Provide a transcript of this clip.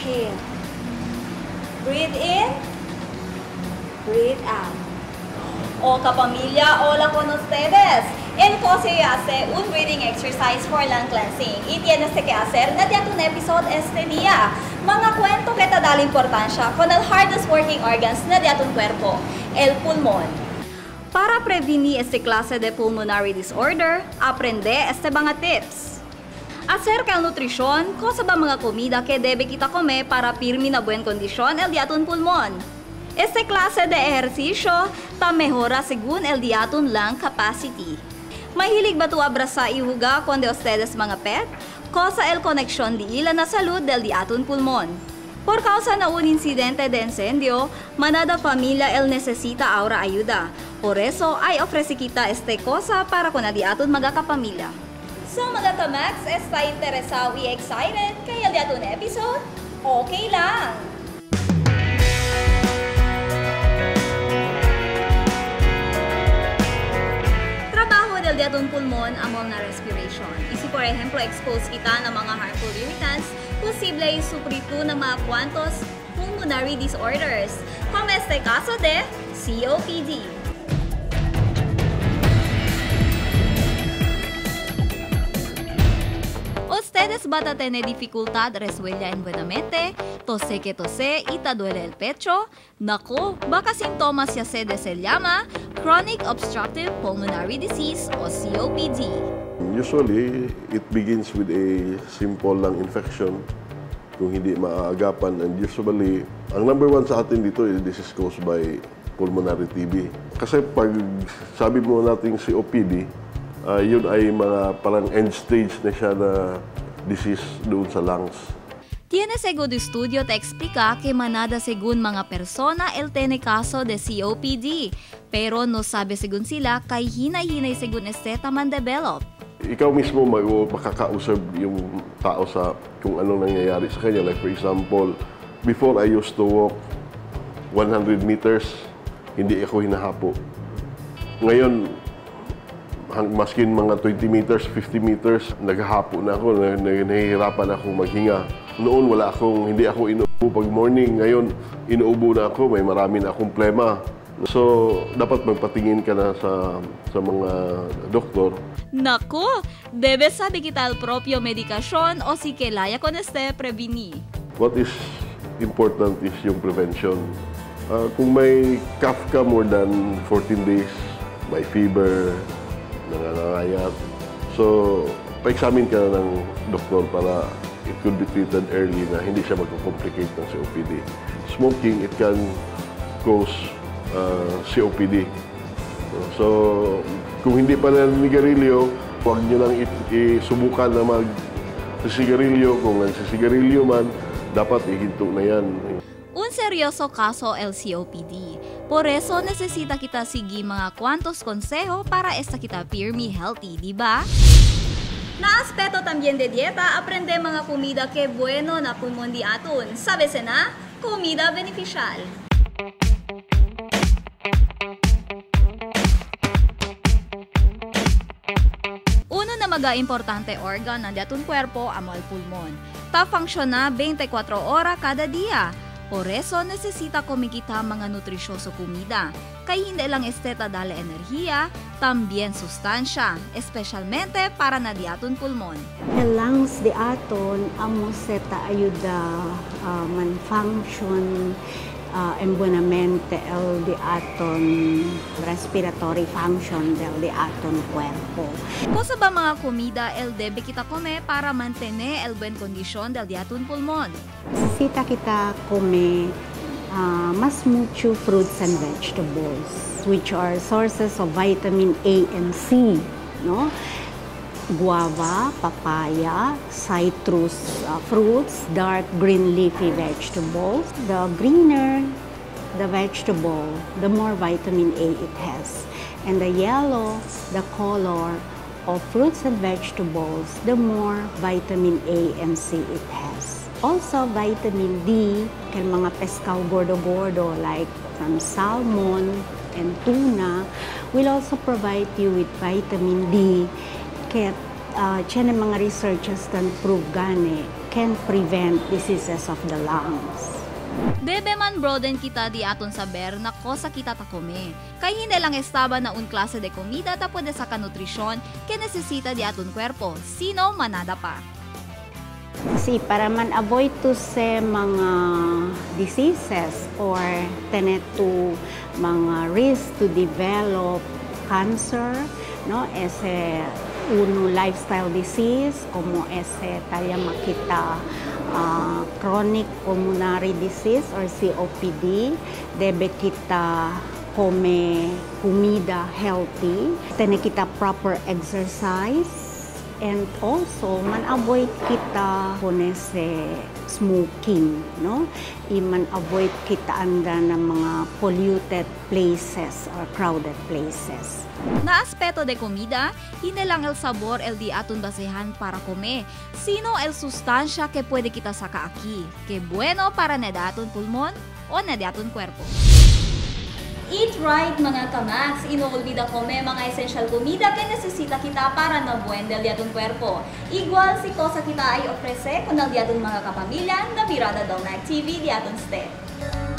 Exhale. Breathe in. Breathe out. O kapamilya, hola con ustedes. El coso hace un breathing exercise for lung cleansing. Y tienes que hacer na un episode este día. Mga kwento que te da la importancia con el hardest working organs na un cuerpo, el pulmón. Para prevenir este clase de pulmonary disorder, aprende este mga tips. Acerca del nutrición, cosa ba mga comida que debe kita comer para pirmi na buen kondisyon el diaton pulmón? Este clase de ejercicio ta mejora según el diaton lung capacity. Mahilig ba tu abrasa ihuga cuando ustedes mga pet? Cosa el conexión di ila na salud del diaton pulmón. Por causa na un incidente de incendio, manada familia el necesita ahora ayuda. Por eso ay ofrece kita este cosa para con el diaton mga kapamilya. So mga kamax, está interesado y excited kaya diaton episode? Okay lang! Trabaho del diaton pulmon among na respiration. Isi por ejemplo, expose kita ng mga harmful irritants, posible supritu ng mga kwantos pulmonary disorders, como este caso de COPD. ¿Ustedes van a tener dificultad resuelta buenamente? Tose que tose y te duele el pecho? Naku, baka sintomas ya se llama Chronic Obstructive Pulmonary Disease o COPD. Usually, it begins with a simple lung infection kung hindi maaagapan. And usually, ang number one sa atin dito, this is caused by pulmonary TB. Kasi pag sabi mo natin COPD, yun ay mga parang end stage na siya na disease doon sa lungs. Tiene segundo estudio te explica que manada según mga persona el tiene caso de COPD, pero no sabe según sila kay hinay-hinay según este taman develop. Ikaw mismo makakausap yung tao sa kung anong nangyayari sa kanya. Like for example, before I used to walk 100 meters, hindi ako hinahapo. Ngayon, maskin mga 20 meters, 50 meters, naghahapo na ako, nahihirapan akong maghinga. Noon hindi ako inuubo pag morning. Ngayon, inuubo na ako, may marami na akong plema. So, dapat magpatingin ka na sa mga doktor. Naku, debe sabi kita el propio medikasyon o si kelaya con este preveni. What is important is yung prevention. Kung may cough ka more than 14 days, may fever, nangangayat. So, pa-examine ka na ng doktor para it could be treated early na hindi siya mag-complicate ng COPD. Smoking, it can cause COPD. So, kung hindi pa naninigarilyo, huwag nyo lang isubukan na mag-sigarilyo. Kung nagsisigarilyo man, dapat ihinto na yan. Un seryoso caso el COPD. Por eso necesita kita sigi mga cuantos consejo para esta kita firme healthy, di ba? Na aspeto también de dieta, aprende mga comida que bueno na pulmon di aton. Sabes na? Comida beneficial. Uno na maga-importante organ ng diaton cuerpo amo el pulmon. Ta funciona 24 oras kada dia. Por eso, necesita kumikita mga nutrisyoso comida. Kaya hindi lang esteta dale enerhiya, también sustansya, especialmente para na diaton pulmon. The lungs di aton amo seta ayuda man-function buenamente el di aton respiratory function del di aton cuerpo. Cosa ba mga comida el debe kita come para mantener el buen kondisyon del diaton pulmon? Necesita kita come mas mucho fruits and vegetables, which are sources of vitamin A and C, no? Guava, papaya, citrus fruits, dark green leafy vegetables. The greener the vegetable, the more vitamin A it has. And the yellow, the color of fruits and vegetables, the more vitamin A and C it has. Also, vitamin D, kan mga pescado gordo-gordo like from salmon and tuna, will also provide you with vitamin D. Kaya tiyan ng mga researchers tan prove gani can prevent diseases of the lungs. Debe man broaden kita di aton saber na kosa kita takome. Kay hindi lang estaba na un klase de komida tapos de sa kanutrisyon ke nesesita di aton kwerpo. Sino manada pa. Kasi para man avoid to sa mga diseases or tenet to mga risk to develop cancer, no, ese uno lifestyle disease como ese tayo makita chronic pulmonary disease or COPD, debe kita come comida healthy, tene kita proper exercise, and also man-avoid kita kunese smoking, no? Man-avoid kita anda ng mga polluted places or crowded places. Na aspeto de comida, hindi lang el sabor el di aton basehan para come, sino el sustansya que puede kita saka aquí, que bueno para na daton pulmon o na daton kwerpo. Eat right mga kamags, inuolbida come mga essential comida que necesita kita para na buen del diaton kwerpo. Igual si cosa kita ay ofrece con el diaton mga kapamilya na Mirada Daw Night TV diaton ste.